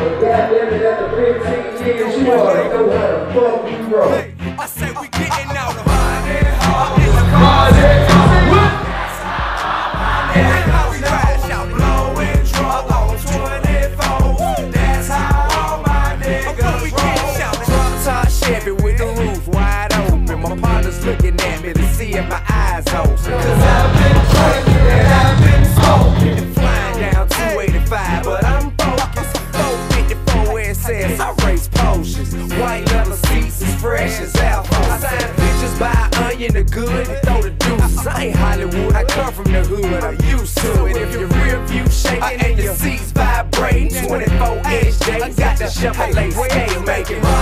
Goddamn it, after 15 years, you ought to know how the fuck you roll. I say we getting out of money, in the money, that's how we crash out, blowing drunk on 24. That's how all my niggas roll. Drunk top Chevy with the roof wide open. My partner's looking at me to see if my eyes open. Cause I've been drinking and I've been smoking and flying down 285, but I'm focused. 454 SS, I race potions. White leather seats as fresh as alpha. I sign pictures by Onion the Good and throw the deuces. I ain't Hollywood, I come from the hood, I'm used to it. If your rear view shaking and your seats vibrating, 24-inch J, got the Chevrolet scale making